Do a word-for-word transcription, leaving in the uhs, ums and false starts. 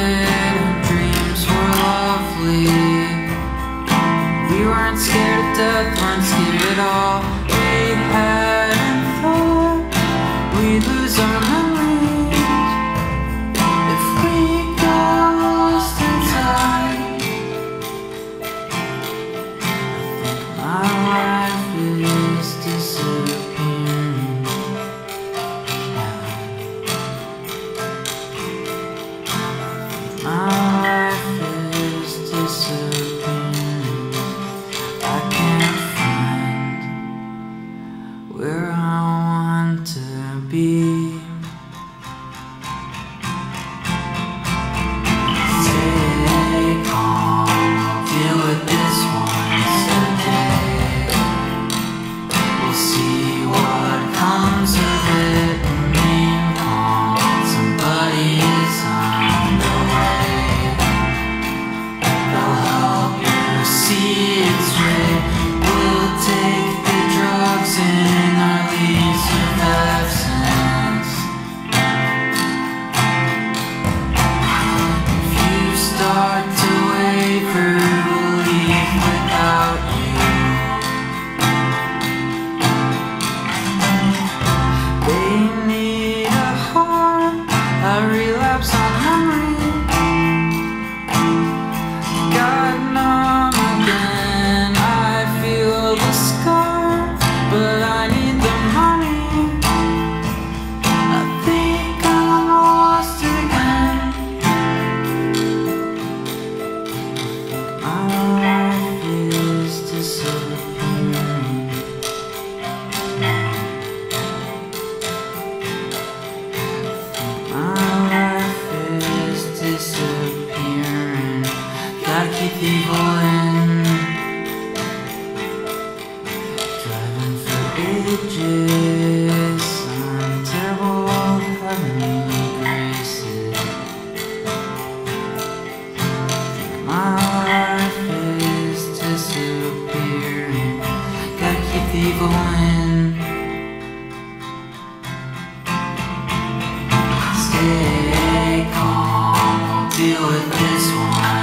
started and dreams were lovely. We weren't scared of death, weren't scared at all. We hadn't thought we'd lose our memories if we got lost in time. My life is disappearing now. My life is disappearing. I can't find where I want to be. Stay calm, deal with this once a day. We'll see what comes of it. Remain calm, somebody is on the way. They'll help you see it's right. We'll take the drugs in our leaves of absence. If you start to waver, we'll leave without you. They need a heart, a relapse on memory. Got numb again, I feel the scar, but I need the money. I think I'm lost again. My life is disappearing now. My life is disappearing. Gotta keep the evil in. Driving for ages on terrible heavenly graces. My life is disappearing. Gotta keep the evil in. Stay calm, we'll deal with this one